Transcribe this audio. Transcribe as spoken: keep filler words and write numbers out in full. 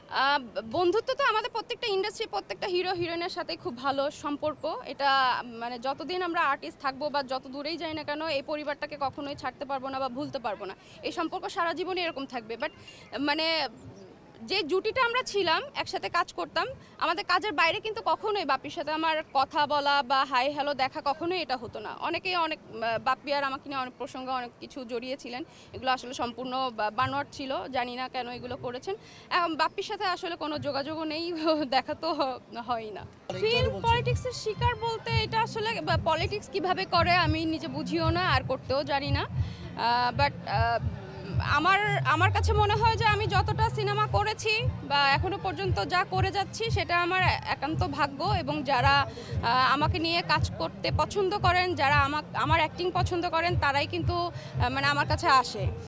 বন্ধুত্ব তো আমাদের প্রত্যেকটা ইন্ডাস্ট্রি প্রত্যেকটা হিরো হিরোইনের সাথে খুব ভালো সম্পর্ক। এটা মানে যতদিন আমরা আর্টিস্ট থাকবো বা যত দূরেই যাই না কেন এই পরিবারটাকে কখনোই ছাড়তে পারবো না বা ভুলতে পারবো না। এই সম্পর্ক সারা জীবনই এরকম থাকবে। বাট মানে যে জুটিটা আমরা ছিলাম একসাথে কাজ করতাম, আমাদের কাজের বাইরে কিন্তু কখনোই বাপ্পির সাথে আমার কথা বলা বা হাই হ্যালো দেখা কখনোই এটা হতো না। অনেকেই অনেক বাপ্পি আর আমাকে নিয়ে অনেক প্রসঙ্গে অনেক কিছু জড়িয়েছিলেন, এগুলো আসলে সম্পূর্ণ বানোয়াট ছিল, জানি না কেন এগুলো করেছেন। এখন বাপ্পির সাথে আসলে কোনো যোগাযোগও নেই, দেখা তো হয় না। ফিল্ম পলিটিক্সের শিকার বলতে এটা আসলে পলিটিক্স কিভাবে করে আমি নিজে বুঝিও না আর করতেও জানি না। বাট আমার আমার কাছে মনে হয় যে আমি যতটা সিনেমা করেছি বা এখনো পর্যন্ত যা করে যাচ্ছি সেটা আমার একান্ত ভাগ্য, এবং যারা আমাকে নিয়ে কাজ করতে পছন্দ করেন, যারা আমার আমার অ্যাক্টিং পছন্দ করেন, তারাই কিন্তু মানে আমার কাছে আসে।